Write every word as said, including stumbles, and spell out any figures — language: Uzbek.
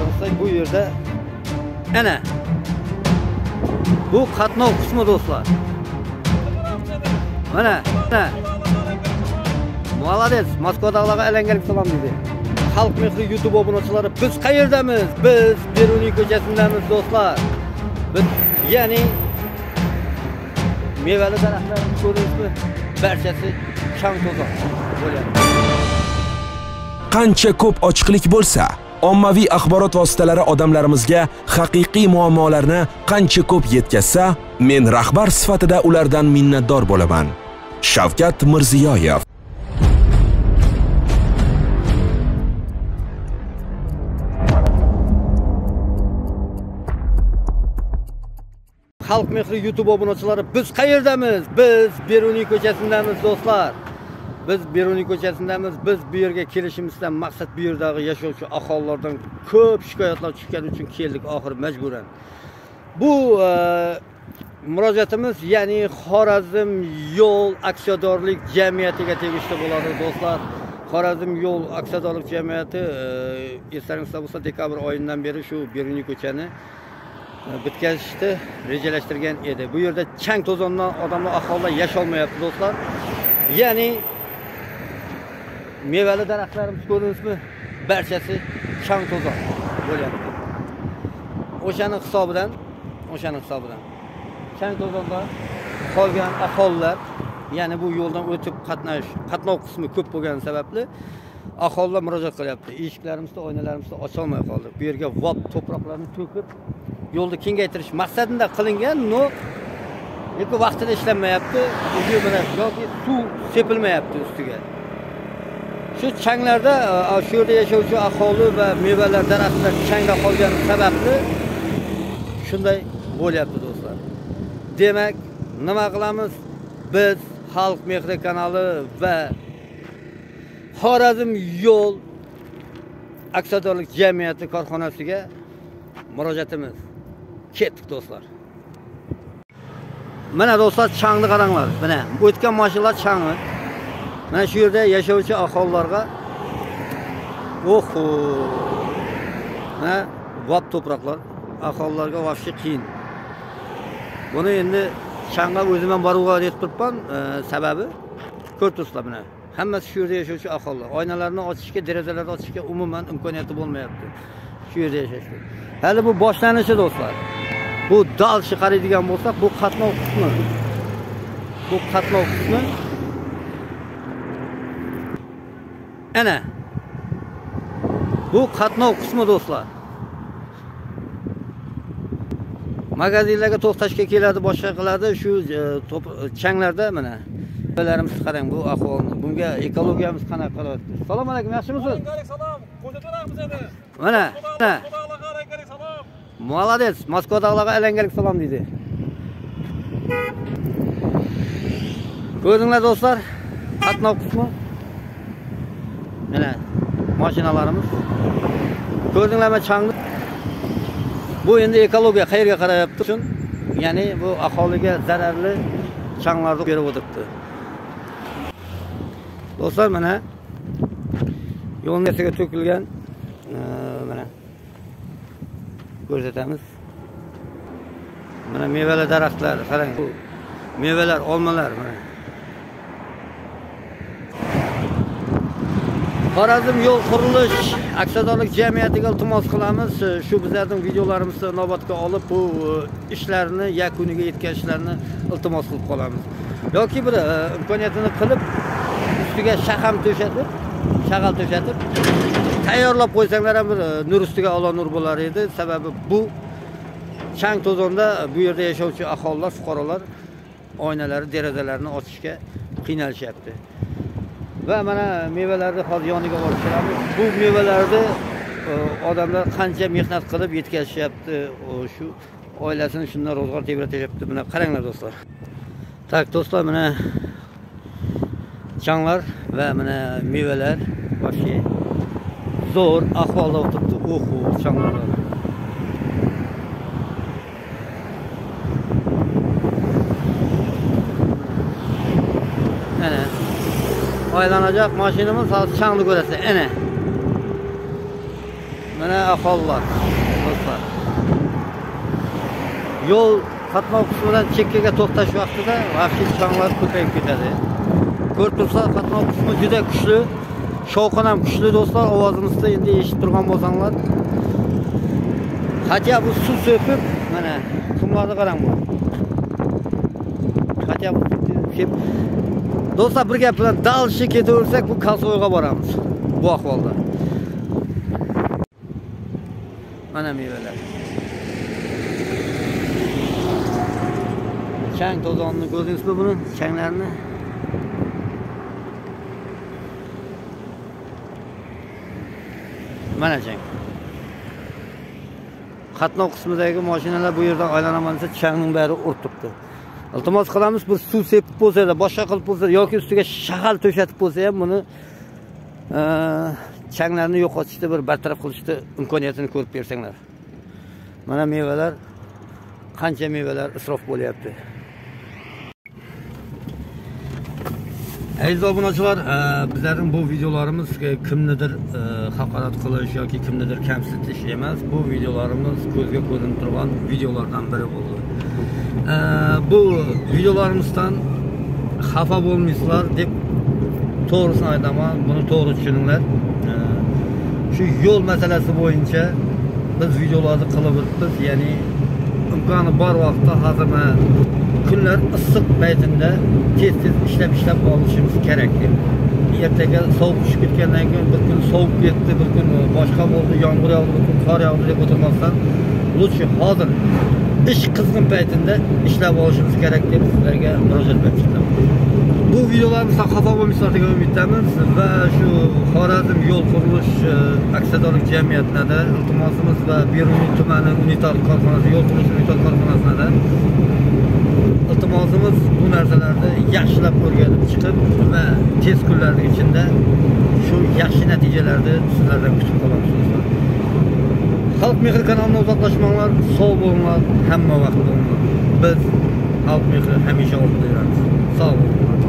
olsak bu yerde ana bu qatnov qismi do'stlar. Mana, mana. Молодец, Moskvadagilarga alangalik salom deydi. Xalq mehri YouTube obunachilari, biz qayerdamiz? Biz Beruniy ko'chasindamiz do'stlar. Biz ya'ni mevali daraxtlarni ko'rdingizmi? Barchasi chang to'zon bo'lyapti. Qancha ko'p ochiqlik bo'lsa, ommaviy axborot vositalari odamlarimizga haqiqiy muammolarni qancha ko'p yetkazsa, men rahbar sifatida ulardan minnatdor bo'laman. Shavkat Mirziyoyev. Xalq mehri YouTube obunachilari, biz qayerdamiz? Biz Beruniy ko'chasindamiz do'stlar. Biz Beruniy ko'chasindamiz. Biz bu yerga kelishimizdan maqsad bu yerdagi yashovchi aholilardan ko'p shikoyatlar tushgani uchun keldik oxir majburan. Bu e, murojaatimiz ya'ni Xorazm yo'l aksiyadorlik jamiyatiga tegishli bo'ladi do'stlar. Xorazm yo'l aksiyadorlik jamiyati e, eslaringizda bo'lsa dekabr oyidan beri shu Beruniy ko'chani bitkazishni rejalashtirgan edi. Bu yerda chang to'zondan odamlar aholilar yasholmayapti do'stlar. Ya'ni mevali daraxtlarimiz ko'rdingizmi? Barchasi chang to'zon bo'lyapti. O'shaning hisobidan, o'shaning hisobidan chang to'zonda qolgan aholilar, ya'ni bu yo'ldan o'tib qatnash, qatnov qismi ko'p bo'lgani sababli aholilar murojaat qilyapti. Eshiklarimizni, oynalarimizni ocha olmay qoldik. Bu yerga vop to'proqlarni to'kib yo'lni kengaytirish maqsadida qilingan, no lekin vaqtida ishlanmayapti. Uyi bilan yoki suv sepilmayapti ustiga. Shu changlarda shu yerda yashovchi aholi va mevalar, daraxtlar changda qolgani sababli shunday bo'lyapti do'stlar. Demak, nima qilamiz? Biz Xalq mehri kanali va Xorazm yo'l aksiyadorlik jamiyati korxonasiga murojaatimiz. Ketdik do'stlar. Mana do'stlar, changni qaranglar. Mana o'tgan mashinalar changi. Mana shu yerda yashovchi aholilarga oho. Ha, vop to'proqlar aholilarga vaqti qiyin. Buni endi changga o'zim ham boruga yetib turibman, sababi ko'rtusizlar mana. Hammasi shu yerda yashovchi aholilar. Oynalarni ochishga, derazalarni ochishga umuman imkoniyati bo'lmayapti. Shu yerda yashashga. Hali bu boshlanishi do'stlar. Bu dalshi qaraydigan bo'lsak, bu qatnov qismi. Bu qatnov qismi. Ana. Bu qatnov qismi do'stlar. Magazinlarga to'xtashga keladi, boshqa qiladi, shu changlarda mana. Bolalarimiz qarang bu ahvolni. Bunga ekologiyamiz qanaqa qilyapti? Assalomu alaykum, yaxshimisiz? Salom. Qo'shato'ramiz edi. Mana, mana. Молодец, Moskvadagilarga alangalik salom deydi. Ko'rdinglar do'stlar, qatnov qismi. Mana mashinalarimiz. Ko'rdinglarmi changni? Bu endi ekologiya qayerga qarayapti uchun, ya'ni bu aholiga zararli changlarni berib o'tibdi. Do'stlar, mana yo'lga to'kilgan mana ko'rsatamiz. Mana mevalar daraxtlar, qarang. Bu mevalar, olmalar mana. Xorazm yo'l qurilish aksiyadorlik jamiyatiga iltimos qilamiz. Shu bizlarning videolarimizni inobatga olib, bu ishlarni yakuniga yetkazishlarini iltimos qilib qolamiz. Yoki bir imkoniyatini qilib, ustiga shaham to'shatib, shag'al to'shatib tayyorlab qo'ysanglar ham bir nur ustiga alo nur bo'lar edi. Sababi bu chang to'zonda bu yerda yashovchi aholilar, fuqarolar oynalari, derazalarini ochishga qiynalishyapti. Va mana mevalarni hozir yoniga olib kelamiz. Bu mevalarni odamlar qancha mehnat qilib yetkazishyapti, shu oilasini shundan ro'zg'or tebratishyapti. Mana qaranglar do'stlar. Tak do'stlar, mana changlar va mana mevalar boshqa zo'r ahvolda o'tiribdi. Oho, changlar. Ana aylanacak mashinamiz hozir changni ko'rasiz. Ana. Mana aholilar, do'stlar. Yo'l qatnov qismidan chekkaga to'xtash vaqtida vahshiy changlar ko'payib ketadi. Ko'rib tursa, qatnov qismi juda kuchli, shovqin ham kuchli do'stlar. Ovozimizni endi eshitib turgan bo'lsanglar, hatto bu suv sepib, mana qumlarni qarang bu. Hatto bu kep do'stlar, bir gap bilan dalshi ketaversak, bu Kalsoyga boramiz. Bu ahvolda. Mana mevalar. Chang to'zonni ko'rdingizmi buni? Changlarni. Mana chang. Qatnov qismidagi mashinalar bu yerdan aylanaman desa, changning bari urib turibdi. Iltimos qilamiz, bir suv sepib bo'lsa-da, boshqa qilib bo'lsa yoki ustiga shag'al to'shatib bo'lsa ham buni changlarni yo'qotishda bir bartaraf qilishda imkoniyatini ko'rib bersanglar. Mana mevalar, qancha mevalar isrof bo'lyapti. Aziz obunachilar, bizlarning bu videolarimiz kimnidir haqorat qilish yoki kimnidir kamsitish emas. Bu videolarimiz ko'zga ko'rinib turgan videolardan biri bo'ldi. Bu videolarimizdan xafa bo'lmaysizlar deb to'g'risini aytaman, buni to'g'ri tushuninglar. Shu yo'l masalasi bo'yicha biz videolarni qilib o'tdik, ya'ni imkoni bor vaqtda hozirma kunlar issiq paytida tez-tez ishlab-ishlab olishimiz kerak. Ertaga sovuq tushib ketgandan keyin bir kun sovuq ketdi, bir kun boshqa bo'ldi, yomg'ir yog'di, bir kun qor yog'di deb o'tirmasdan, lutfi hozir ish qizg'in paytida ishlab olishimiz kerak deb sizlarga murojaat etdim. Bu videolarimizni xafa bo'lmaysizlar degan umiddamiz va shu Xorazm yo'l qurilish aksiyadorlik jamiyatida iltimosimiz va Beruniy tumani unitar korxonasi, yo'l qurilish unitar korxonasida iltimosimiz bu narsalarni yaxshilab o'rganib chiqib va tez kunlarning ichida shu yaxshi natijalarni sizlardan kutib qolamiz do'stlar. Xalq mehri kanalidan uzoqlashmanglar, sog' bo'linglar, hamma vaqt bo'linglar. Biz xalq mehri hamisha oldida yuramiz. Sog' bo'linglar.